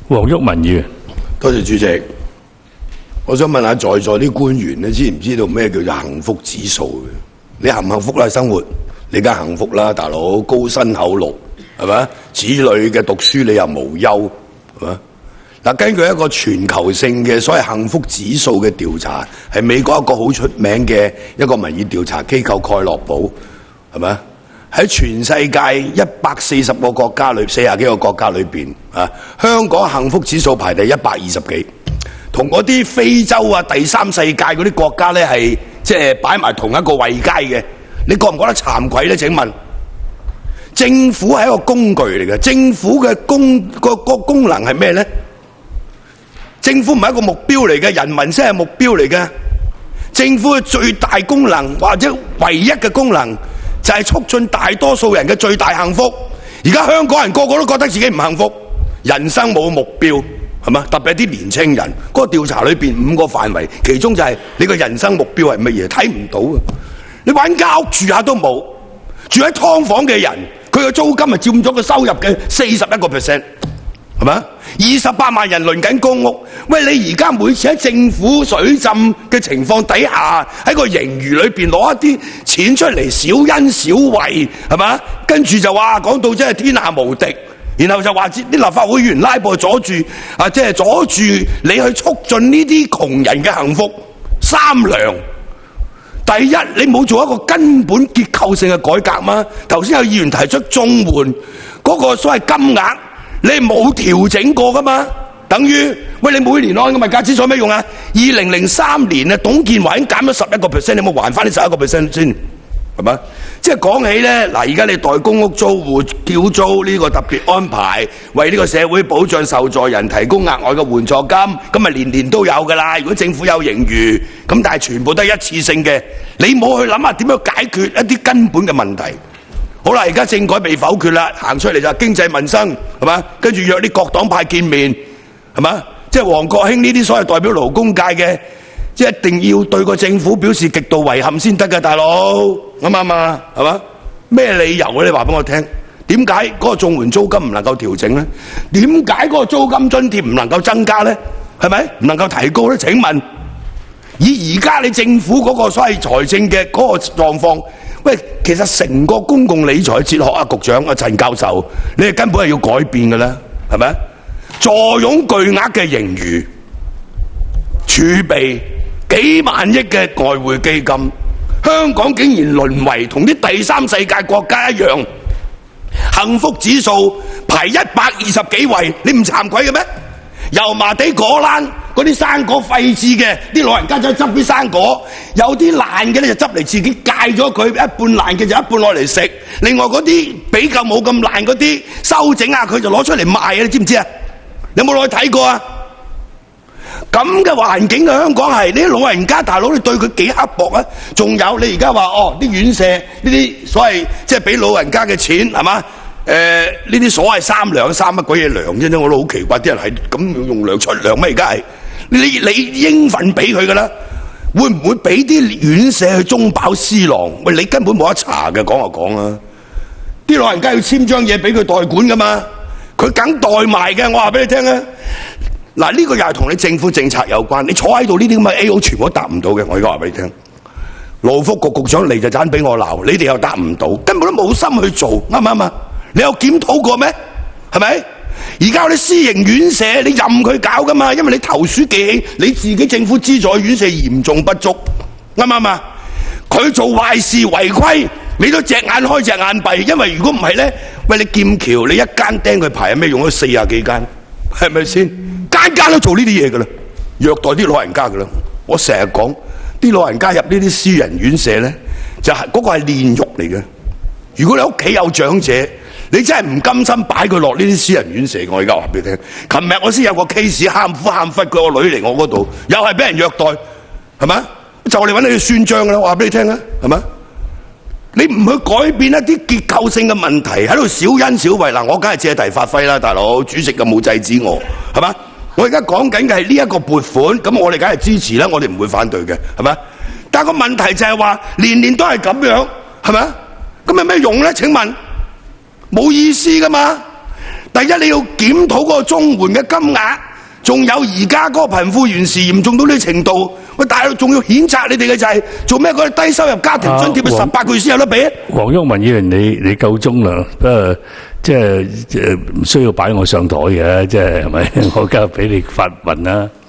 黃毓民議員， 多謝主席。我想問下在座啲官員，你知唔知道咩叫做幸福指數嘅？你幸唔幸福啦？生活你梗係幸福啦，大佬高薪厚祿係咪？子女嘅讀書你又無憂係咪？嗱，根據一個全球性嘅所謂幸福指數嘅調查，係美國一個好出名嘅一個民意調查機構蓋洛普係咪？喺全世界140個國家裏，40幾個國家裏邊啊，香港幸福指數排第120幾，同嗰啲非洲啊、第三世界嗰啲國家咧係即係擺埋同一個位階嘅。你覺唔覺得慚愧咧？請問，政府係一個工具嚟嘅，政府嘅功能係咩咧？政府唔係一個目標嚟嘅，人民先係目標嚟嘅。政府嘅最大功能或者唯一嘅功能，就係促進大多數人嘅最大幸福。而家香港人個個都覺得自己唔幸福，人生冇目標，係嘛？特別係啲年青人，嗰個調查裏邊5個範圍，其中就係你個人生目標係乜嘢？睇唔到啊！你揾間屋住下都冇，住喺劏房嘅人，佢個租金係佔咗個收入嘅41%，係咪？28萬人輪緊公屋，喂！你而家每次喺政府水浸嘅情況底下，喺個盈餘裏邊攞一啲錢出嚟，小恩小惠，係嘛？跟住就話講到真係天下無敵，然後就話啲立法會議員拉布阻住啊，即係阻住你去促進呢啲窮人嘅幸福三糧。第一，你冇做一個根本結構性嘅改革嗎？頭先有議員提出綜援嗰個所謂金額。你冇調整過噶嘛？等於喂，你每年按個物價指數有咩用啊？2003年啊，董建華已經減咗11%，你有冇還翻呢11%先？係嘛？即係講起咧，嗱，而家你代公屋租戶繳租呢個特別安排，為呢個社會保障受助人提供額外嘅援助金，咁咪年年都有噶啦。如果政府有盈餘，咁但係全部都係一次性嘅，你冇去諗下點樣解決一啲根本嘅問題。好啦，而家政改被否決啦，行出嚟就係經濟民生，係嘛？跟住約啲各黨派見面，係嘛？即係王國興呢啲所謂代表勞工界嘅，即係一定要對個政府表示極度遺憾先得㗎，大佬啱唔啱啊？係嘛？咩理由啊？你話俾我聽，點解嗰個綜援租金唔能夠調整咧？點解嗰個租金津貼唔能夠增加咧？係咪唔能夠提高咧？請問，以而家你政府嗰個所謂財政嘅嗰個狀況？喂，其實成個公共理財哲學啊，局長啊，陳教授，你哋根本係要改變嘅啦，係咪？坐擁巨額嘅盈餘，儲備幾萬億嘅外匯基金，香港竟然淪為同啲第三世界國家一樣，幸福指數排120幾位，你唔慚愧嘅咩？油麻地果欄嗰啲生果廢置嘅，啲老人家就執啲生果，有啲爛嘅咧就執嚟自己戒咗佢，一半爛嘅就一半攞嚟食。另外嗰啲比較冇咁爛嗰啲修整下佢就攞出嚟賣啊！你知唔知啊？你有冇落去睇過啊？咁嘅環境嘅香港係，你啲老人家大佬你對佢幾刻薄啊？仲有你而家話哦，啲院舍呢啲所謂即係俾老人家嘅錢係嘛？呢啲所謂三糧乜鬼嘢糧啫？我都好奇怪，啲人係咁用糧出糧咩？而家係你應份俾佢噶啦，會唔會俾啲院舍去中飽私囊？喂，你根本冇得查嘅，講就講啊！啲老人家要簽張嘢俾佢代管噶嘛，佢梗代埋嘅。我話俾你聽啊！嗱，呢個又係同你政府政策有關。你坐喺度呢啲咁嘅 AO 全部都答唔到嘅。我而家話俾你聽，勞福局局長嚟就盞俾我鬧，你哋又答唔到，根本都冇心去做，啱唔啱啊？你有檢討過咩？係咪？而家嗰啲私營院舍，你任佢搞噶嘛？因為你投鼠忌器，你自己政府資助院舍嚴重不足，啱唔啱啊？佢做壞事違規，你都隻眼開隻眼閉，因為如果唔係咧，喂，你劍橋你一間釘佢牌有咩用？咗40幾間，係咪先？間間都做呢啲嘢噶啦，虐待啲老人家噶啦。我成日講啲老人家入呢啲私人院舍咧，就係嗰個係煉獄嚟嘅。如果你屋企有長者，你真係唔甘心擺佢落呢啲私人院舍。我而家話俾你聽，琴日我先有個 case， 喊苦喊忽，佢個女嚟我嗰度，又係俾人虐待，係咪？就嚟揾你去算賬啦！我話俾你聽啊，係咪？你唔去改變一啲結構性嘅問題，喺度小恩小惠嗱，我梗係借題發揮啦，大佬，主席又冇制止我，係嘛？我而家講緊嘅係呢一個撥款，咁我哋梗係支持啦，我哋唔會反對嘅，係咪？但係個問題就係話，年年都係咁樣，係咪？咁有咩用咧？請問冇意思噶嘛？ 第一你要檢討嗰個綜援嘅金額，仲有而家嗰個貧富懸殊嚴重到呢程度，喂大陸仲要譴責你哋嘅就係做咩嗰啲低收入家庭津貼18個月先有得俾？ 黃毓民議員，你夠鐘啦，不過即係唔需要擺我上台嘅，即係係咪？我而家俾你發問啦。